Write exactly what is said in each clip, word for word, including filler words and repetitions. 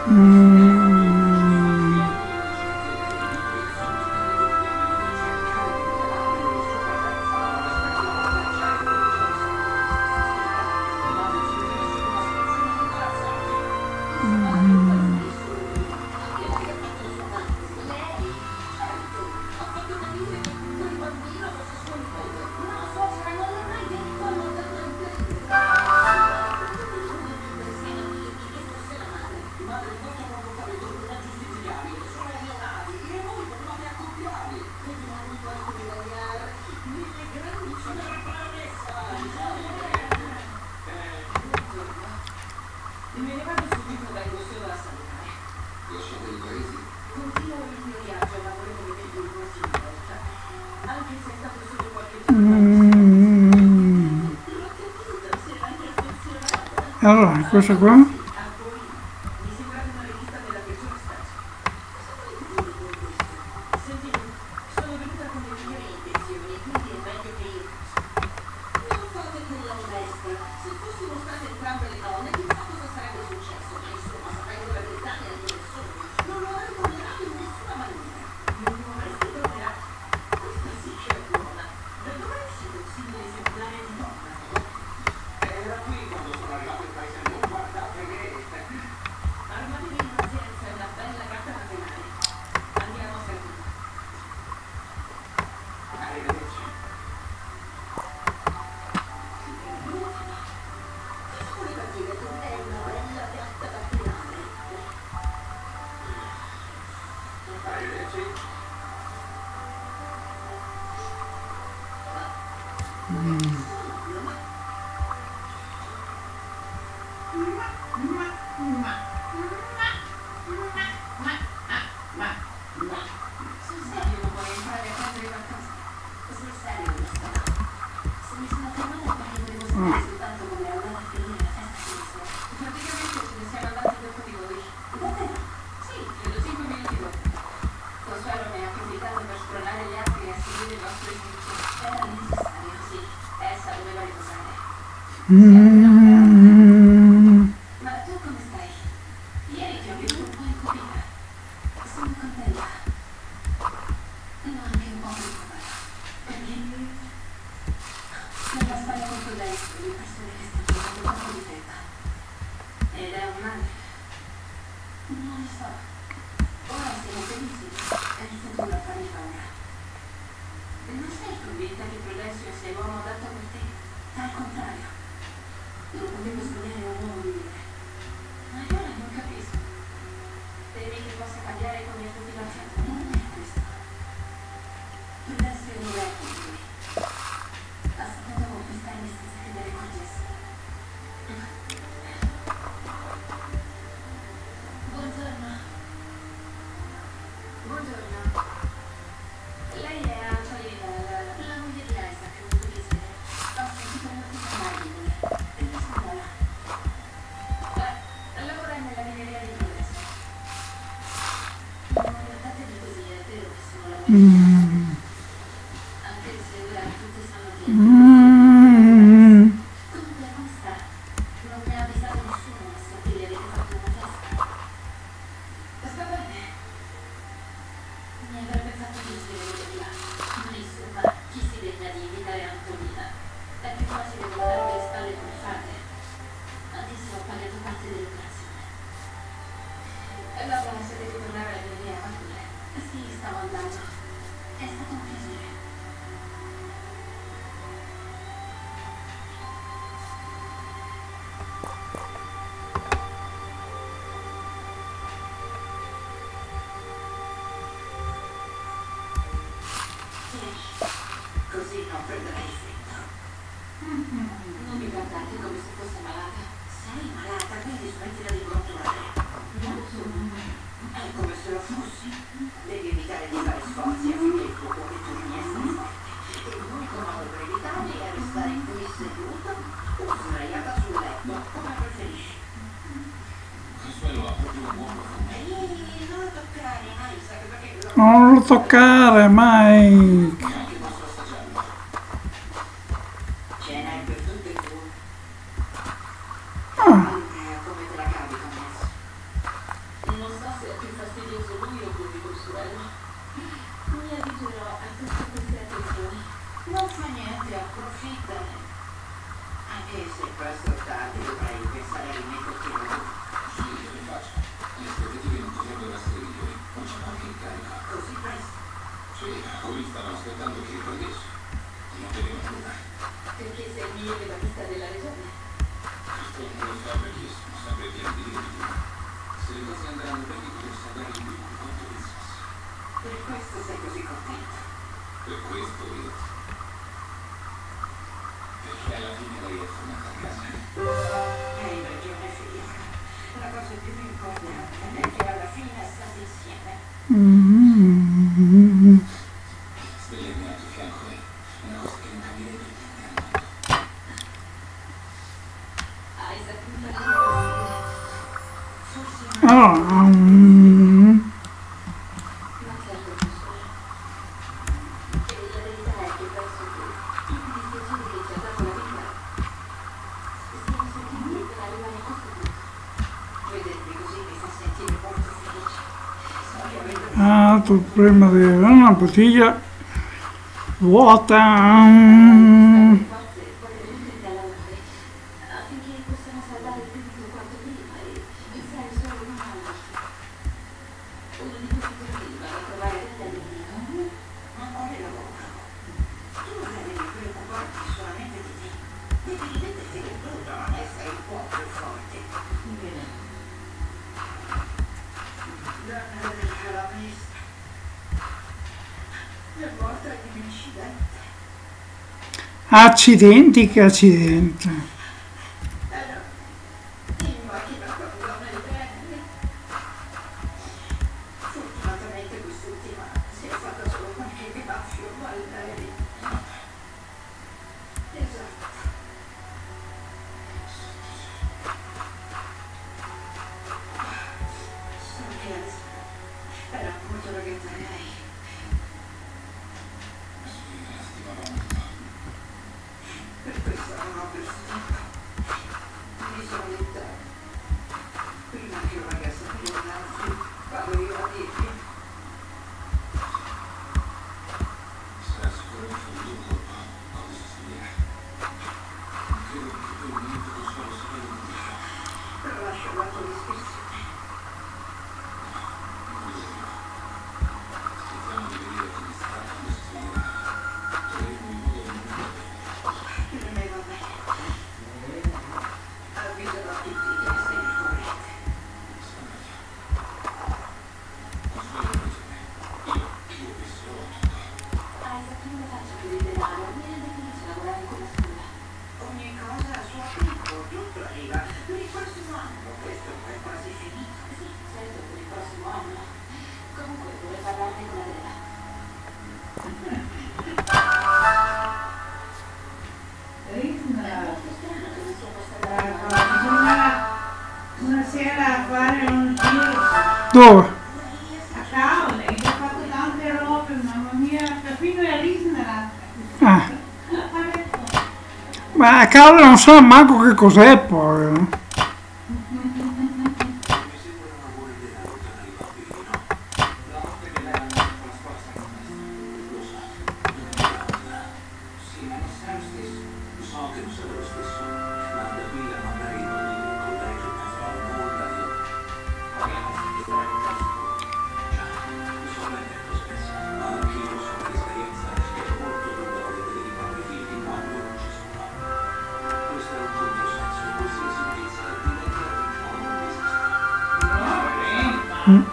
Mm. Mm. Allora, questo qua. Mm. Ma tu come stai? Ieri ti ho visto un po' incupita. Sono contenta. No, anche un po' preoccupata. Perché nella storia molto densa di persone che stanno facendo troppo di fretta. Ed è un male. Non lo so. Ora siamo felici e il futuro fa di paura. Non sei convinta che Prudencio sia l'uomo adatto per te? Al contrario. Non potevo sbagliare un nuovo vivere. Ma ora non capisco. Temi che possa cambiare con il tuo fidanzato? Non è questo. Prudencio non è come lui. Ha saputo conquistarmi senza che me ne accorgessi. Buongiorno. Buongiorno. Lei è Angelina, la, la moglie di Isaac, non so chi sia. Ho sentito molto parlare di lui. Della scuola. Eh, lavora nella mineria di Progresso. Non mi trattate di così, è vero che sono la moglie di Isaac. Mm. Anche se ora tutti sanno che... Mm. Comunque, come sta? Non mi ha avvisato nessuno, ma so che gli avete fatto una festa. Sta bene. Mi avrebbe fatto piacere vederla. Ma insomma, chi si degna di invitare Antonina? È più facile guardarmi le spalle come fate. Adesso ho pagato parte dell'operazione. E dopo se devi tornare alla mia va pure. Sì, stavo andando. È stato un piacere. Così non perderai freddo. Non mi guardate come se fosse malata. Sei malata, quindi smettila di controllare. Non sono. È come se lo fossi. Devi evitare di fare sforzi affinché il tuo cuore torni a essere forte. E l'unico modo per evitarli è restare qui seduto o sdraiata sul letto, come preferisci. Quello ha proprio un buon profumo. Ehi, non lo toccare, Isaac, perché lo... Non lo toccare, Mike. Neanche posso assaggiarlo. Ce n'hai per tutte e due. Ah, Allora, come te la cavi con me? Così presto? Sì, quelli stavano aspettando che riprendessi. Non vedeva nulla. Perché sei il migliore batista della regione. Questo non lo sa perché sono sempre pieni di limiti. Se le cose andranno bene, potresti andare in più quanto pensassi. Per questo sei così contento. Per questo io. Perché alla fine lei è tornata a casa. Hai ragione, figlio. La cosa più importante è che alla fine state insieme. Mm. Svegliarmi al tuo fianco è una cosa che non cambierei per niente al mondo. Hai saputo l'impossibile. Forse Allora, mm, Ma certo, professore. E la verità è che penso che tutti i dispiaceri che ci ha dato la vita siano serviti per arrivare a questo punto. vedermi così mi fa sentire molto felice. So che avete ah, tu prima di avere una bottiglia vuota. Mm. Forse poter mettere dalla luce affinché possiamo salvare il debito quanto prima e pensare solo l'uno all'altro. Uno di questi giorni vado a trovare Rita e gli dico: Ma quale lavoro? Tu non devi preoccuparti solamente di te. Devi rimetterti in tutto, non essere un po' più forte. Donna del calamista. È morta in un incidente. Accidenti che accidente. Era in macchina con donna di treno. Fortunatamente quest'ultima si è fatta solo qualche graffio, ma lei... Esatto. So che adesso era molto ragazza lei. Sì, la stimavo molto. Per questo non ho perso tempo. Mi sono detta, prima che un ragazzo mi innanzi, vado io a dirgli. Sarà sicuramente un tuo colpo quando si sveglierà. Non credo che per un momento posso sapere nulla. Però lascio la tua discussione. Aspettiamo di vedere come sarà quando si sveglierà. Troveremo il modo di non vedere. Per me va bene. Avviserò tutti che sei al corrente. Consuelo ragione. Io, io penserò a tutto. Isaac, non le faccio più il denaro, mi rende felice lavorare con la scuola. Ogni cosa a suo tempo, tutto arriva. Per il prossimo anno, questo è quasi finito. Sì, certo, per il prossimo anno. Comunque vorrei parlarne con Adela. È molto strano che non sia passata la mano. Bisogna una sera fare un giro Dove? a Caole, che ho fatto tante robe, mamma mia, perfino a Risnera. Ah, ma a cavolo non so manco che cos'è poi. eh. Mi sembra una buona idea allontanare i bambini, no? La notte che lei ha andato con la scuola sarà presto. Lo so, non è una... Sì, ma non sarà lo stesso. So che non sarà lo stesso, ma da qui a mandare i bambini al collegio non farò nulla io. Parliamo di stare in casa sicuro. Già, lo so bene cosa pensa, ma anche io so per esperienza che è molto duro vedere i propri figli quando non ci sono. Questo è un controsenso e qualsiasi vita diventa un po' un disastro. Mm.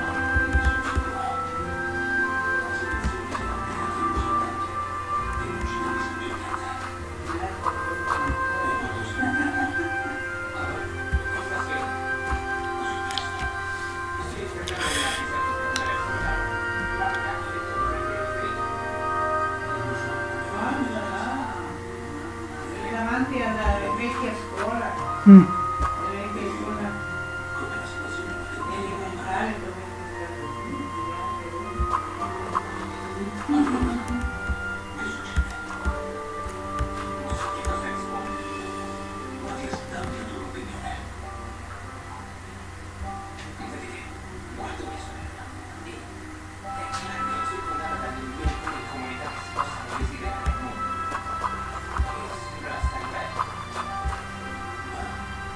Davanti alla vecchia scuola, Mm. la vecchia scuola Come la situazione materiale. elementare dove si Che succede? Non so che cosa rispondere. Ma ti dammi la tua opinione. Vedi, guardo mia sorella. E è chiaro che è circondata da migliori come comunità che si possano desiderare nel mondo. E sembra stare bene. Ma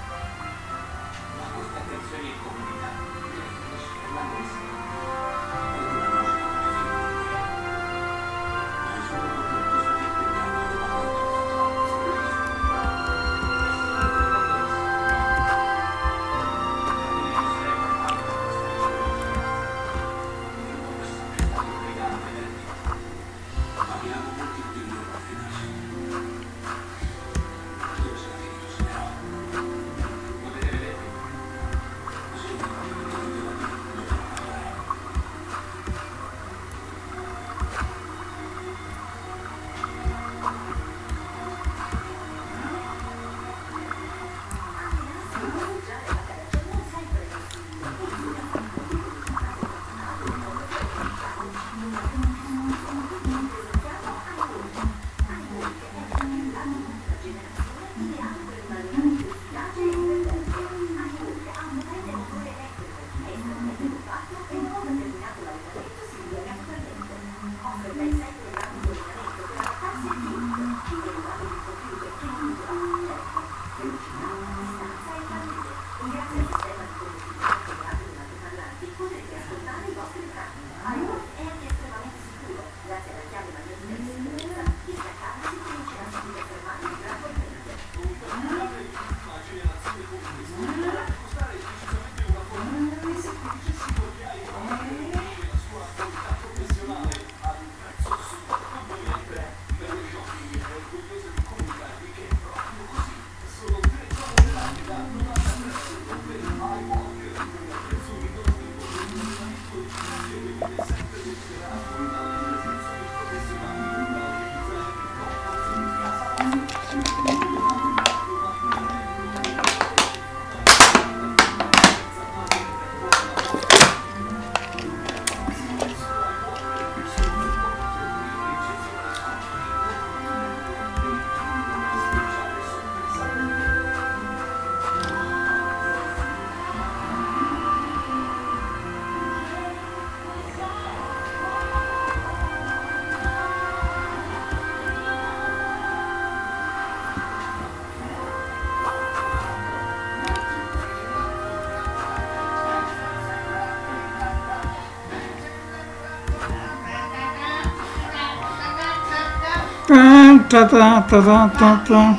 Ta ta ta ta ta ta ta.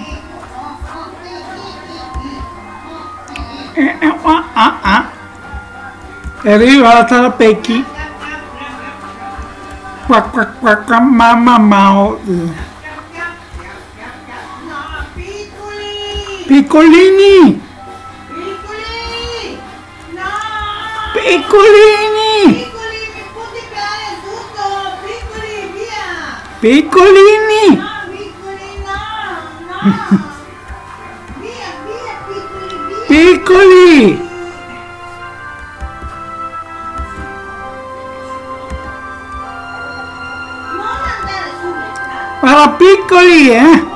Eh, eh, ah, ah, ah. È arrivata la Pecchi. Qua qua qua qua mamma mao. No, piccoli! Piccolini! Piccoli! No! Piccolini! Piccoli, mi puoi tirare tutto! Piccoli, via! Piccolini! No, piccoli, no! No! Via, via, piccoli, via! Piccoli! Non andare sulle scale! Guarda, piccoli, eh!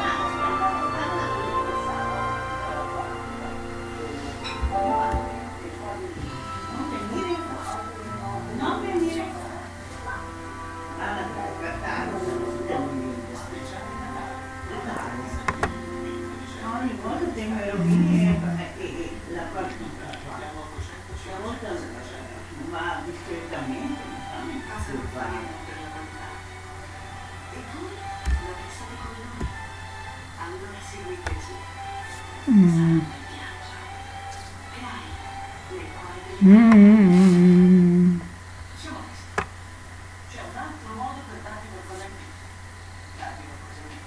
Non venire qua! Non venire qua! Guarda, guardate! Ogni volta te me lo vieni e, e, e la partita. Stavolta va discretamente, mi fa fare. Mm. Mm. C'è un altro modo per darti qualcosa in più. Darti qualcosa in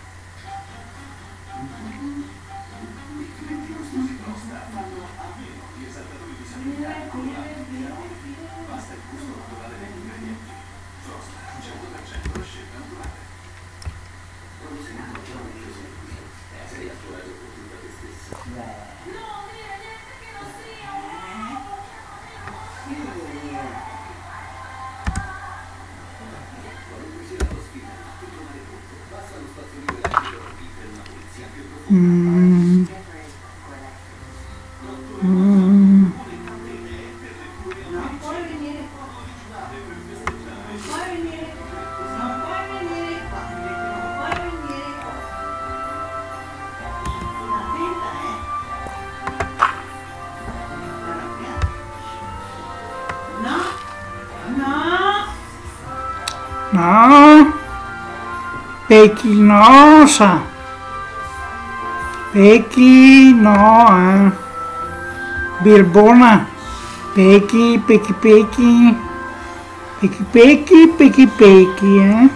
più. I clienti costosi Frosta fanno almeno gli esaltatori di sanità con l'alto. Basta il gusto naturale degli ingredienti. Frosta, cento per cento la scelta naturale. Quando sei un giovane semplice, sei a tuo agio con tutta te stessa. Non dire niente che non sia! Qualunque sia la tua sfida, per trovare tutto, basta lo spazzolino dell'antidroga per una pulizia più profonda. Mm. Mm. Non puoi venire qua. Non puoi venire qua. Non puoi venire qua. Non puoi venire qua. Attenta, eh. Arrabbiata. No. No. No, pechinosa, Pechi, no, eh. Birbona, Pechi, Pechi, Pechi, Pechi, Pechi, Pechi, Pechi, eh.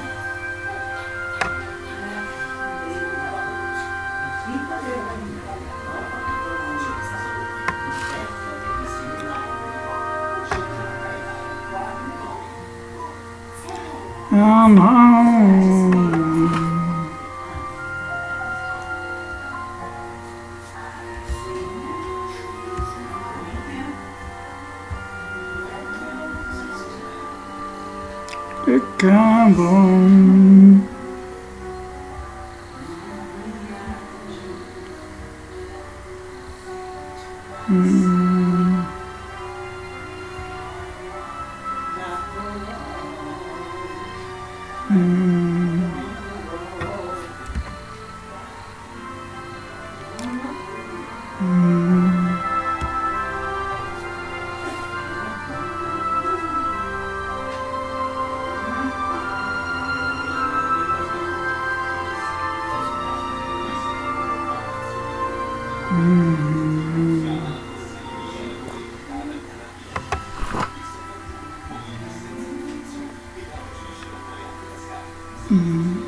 Oh no. Pecado. Mm. Mm. Mm. Mm. Mm.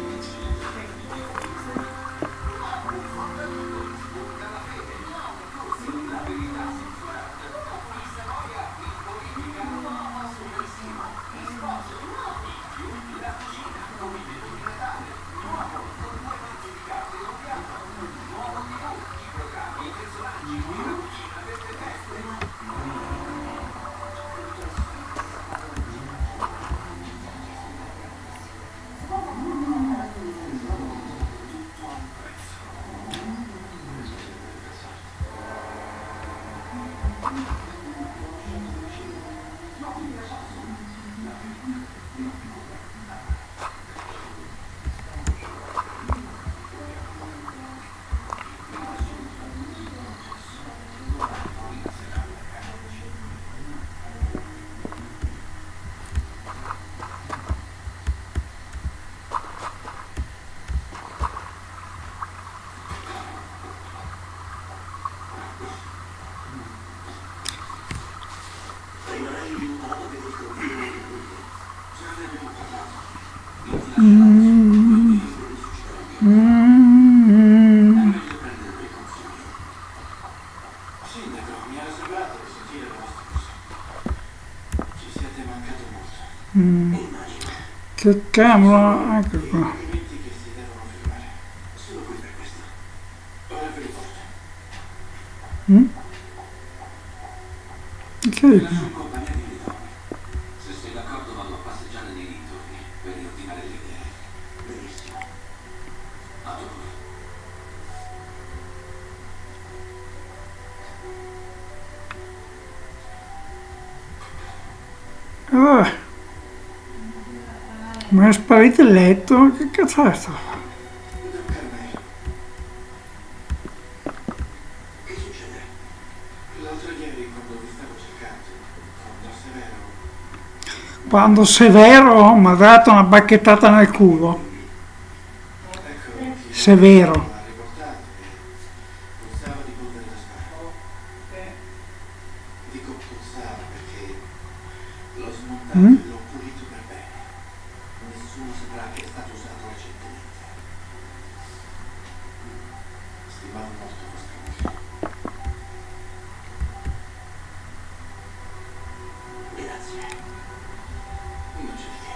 Mm. Mm. Sindaco, mi ha assicurato di sentire le vostre cose. Ci siete mancato molto. Mm. Immagino. Che cavolo, ecco I qua. documenti che si devono firmare. Sono qui per questo. Ora ve li porto. Mm? Che Vi è? lascio in compagnia di Lidoni. Se sei d'accordo vado a passeggiare nei dintorni per riordinare le idee. Benissimo. A dopo. Oh. Ma è sparito il letto? Che cazzo è stato? Carmelo. Che succede? L'altro ieri quando vi stavo cercando, quando Severo... Quando Severo mi ha dato una bacchettata nel culo. Ecco, chi Severo. l'ha riportato e puzzava di polvere da sparo. Dico puzzava perché l'ho smontato Mm? e l'ho pulito per bene. Nessuno saprà che è stato usato recentemente. Stimavo molto vostra moglie. Grazie. Non c'è di che.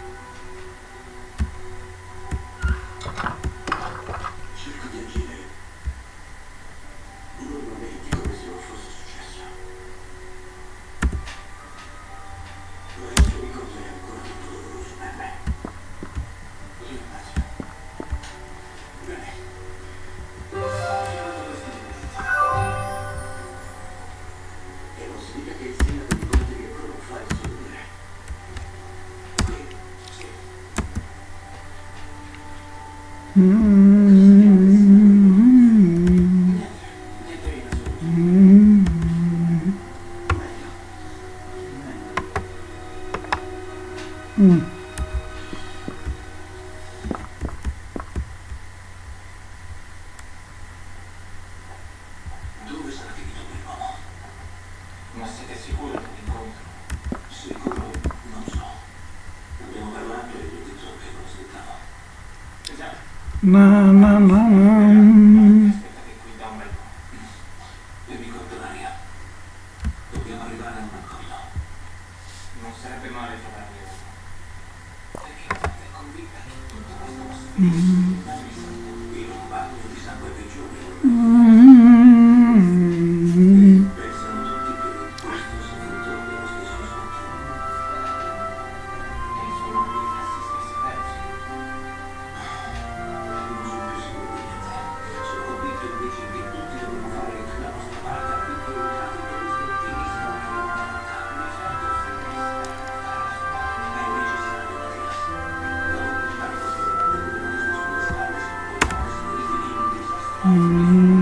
Cerco di agire normalmente come se non fosse successo. Ma il suo ricordo è ancora tutto doloroso per me. Lo immagino. Bene. Chiamato questi documenti. E non si dica che il sindaco di Monte ancora non fa il suo dovere. Qui, sì. Mm. Niente, niente in assoluto. Mm. Meglio. Mm. Dove sarà finito quell'uomo? Ma siete sicuri dell'incontro? Sicuro? Non so. Abbiamo parlato e gli ho detto che lo aspettavo. Esatto. Na, na, na, na. Aspettate qui da un bel po'. E mi corto l'aria. Dobbiamo arrivare a un accordo. Non sarebbe male trovarne uno. Perché è convinta che tutto questo possa finire. Il bagno di sangue peggiore. Mm. Pensano tutti che questo sia frutto dello stesso scontro. E sono anche i stessi stessi pezzi. Non sono più sicuro di niente. Sono convinto invece che tutti dobbiamo fare la nostra parte affinché i traffici distruttivi siano più una volta. Di certo se ne è necessario, Mattias. La volontà di questo deve rimanere sulle strade se non vogliamo essere i figli di un disastro. Mm.